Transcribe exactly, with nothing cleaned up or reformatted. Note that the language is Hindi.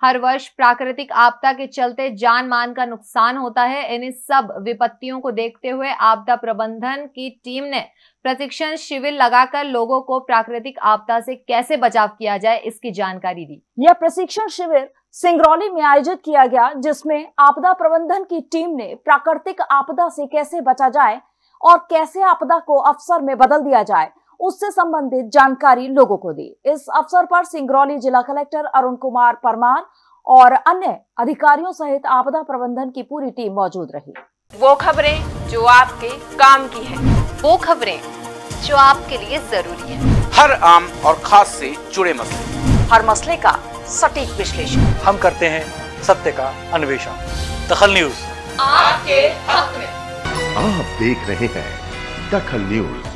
हर वर्ष प्राकृतिक आपदा के चलते जान मान का नुकसान होता है। इन सब विपत्तियों को देखते हुए आपदा प्रबंधन की टीम ने प्रशिक्षण शिविर लगाकर लोगों को प्राकृतिक आपदा से कैसे बचाव किया जाए इसकी जानकारी दी। यह प्रशिक्षण शिविर सिंगरौली में आयोजित किया गया, जिसमें आपदा प्रबंधन की टीम ने प्राकृतिक आपदा से कैसे बचा जाए और कैसे आपदा को अवसर में बदल दिया जाए उससे संबंधित जानकारी लोगों को दी। इस अवसर पर सिंगरौली जिला कलेक्टर अरुण कुमार परमार और अन्य अधिकारियों सहित आपदा प्रबंधन की पूरी टीम मौजूद रही। वो खबरें जो आपके काम की है, वो खबरें जो आपके लिए जरूरी है, हर आम और खास से जुड़े मसले, हर मसले का सटीक विश्लेषण। हम करते हैं सत्य का अन्वेषण। दखल न्यूज आपके हक में। आप देख रहे हैं दखल न्यूज।